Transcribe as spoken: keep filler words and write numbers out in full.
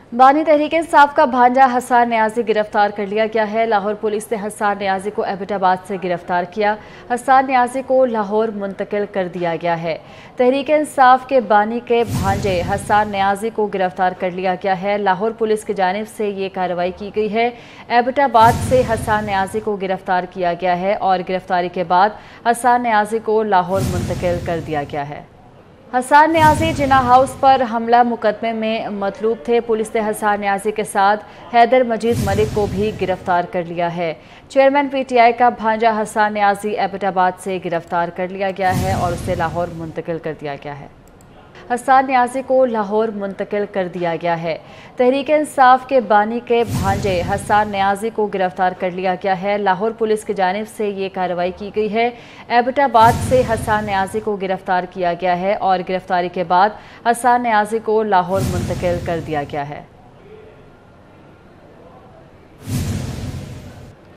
بانی تحریک انصاف کا بھانجا حسان نیازی گرفتار کر لیا گیا ہے۔ لاہور پولیس نے حسان نیازی کو ایبٹ آباد سے گرفتار کیا۔ حسان نیازی کو لاہور منتقل کر دیا گیا ہے۔ تحریک انصاف کے بانی کے بھانجے حسان نیازی کو گرفتار کر لیا گیا ہے۔ لاہور پولیس کی جانب سے یہ کارروائی کی گئی ہے۔ ایبٹ آباد سے حسان نیازی کو گرفتار کیا گیا ہے اور گرفتاری کے بعد حسان نیازی کو لاہور منتقل کر دیا گیا ہے۔ حسان نیازی جناح ہاؤس پر حملہ مقدمے میں مطلوب تھے۔ پولیس نے حسان نیازی کے ساتھ حیدر مجید ملک کو بھی گرفتار کر لیا ہے۔ چیئرمین پی ٹی آئی کا بھانجا حسان نیازی ایبٹ آباد سے گرفتار کر لیا گیا ہے اور اسے لاہور منتقل کر دیا گیا ہے۔ حسان نیازی کو لاہور منتقل کر دیا گیا ہے۔ تحریک انصاف کے بانی کے بھانجے حسان نیازی کو گرفتار کر لیا گیا ہے۔ لاہور پولیس کی جانب سے یہ کارروائی کی گئی ہے۔ ایبٹ آباد سے حسان نیازی کو گرفتار کیا گیا ہے اور گرفتاری کے بعد حسان نیازی کو لاہور منتقل کر دیا گیا ہے۔